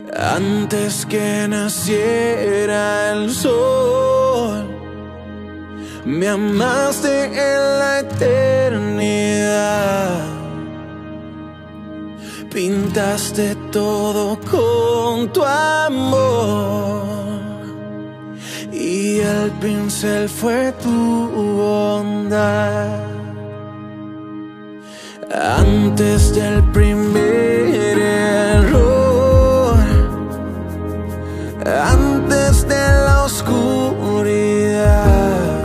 Antes que naciera el sol, me amaste en la eternidad. Pintaste todo con tu amor y el pincel fue tu bondad. Antes del primer error, antes de la oscuridad,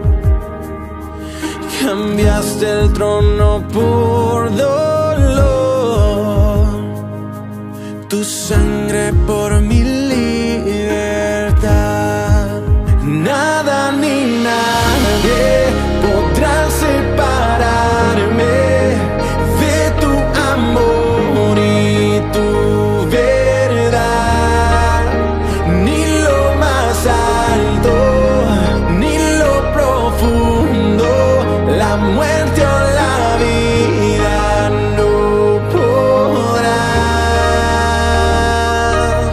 cambiaste el trono por dolor, tu sangre por mi libertad. Nada ni nadie podrá separarme de tu amor y tu verdad. Ni lo más alto, ni lo profundo, la muerte o la vida no podrán.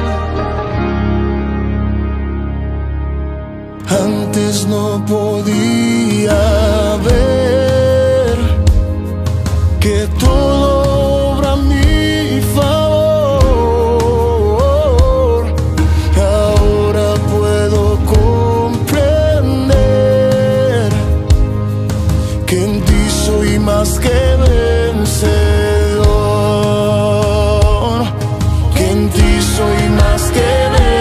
Antes no podía ver que todo obra a mi favor. Ahora puedo comprender que en ti soy más que vencedor, que en ti soy más que vencedor.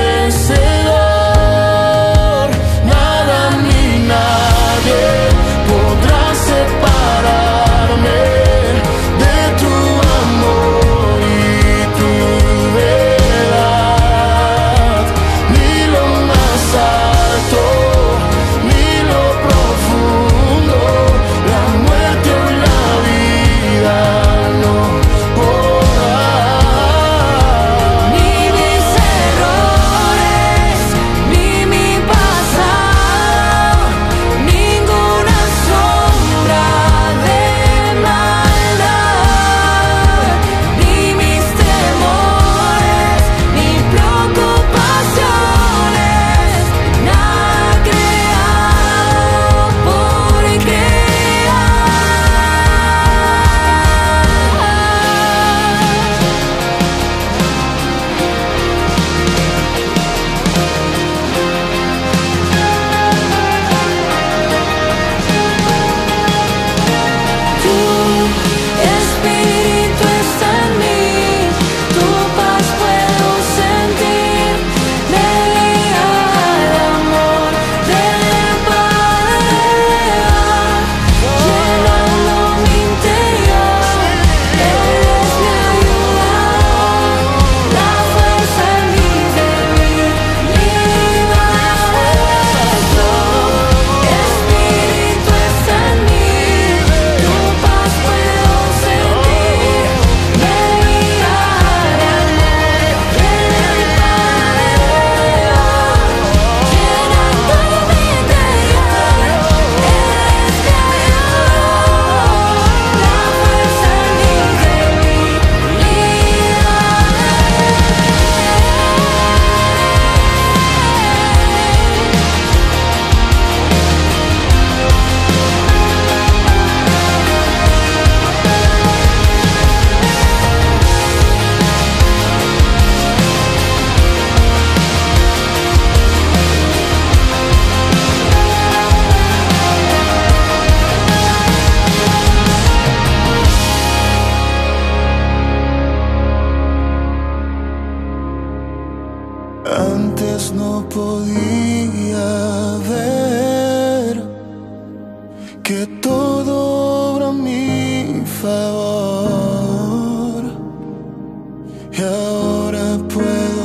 Nada ni nadie podrá separarme de tu amor y tu verdad. Ni lo más alto, ni lo profundo, la muerte o la vida no podrá. Ni mis errores, ni mi pasado, ninguna sombra de maldad, ni mis temores, ni preocupaciones, nada creado por crear. Tu espíritu está en mí, tu paz puedo sentir, me guía al amor del Padre, llenando mi interior. Él es mi ayudador, la fuerza en mi debilidad. Tu espíritu está en mí, tu paz puedo sentir, me guía al amor del Padre, llenando mi interior. Él es mi ayudador, la fuerza en mi Antes no podía ver que todo obra a mi favor, y ahora puedo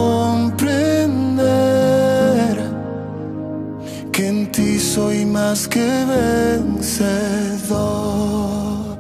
comprender que en ti soy más que vencedor.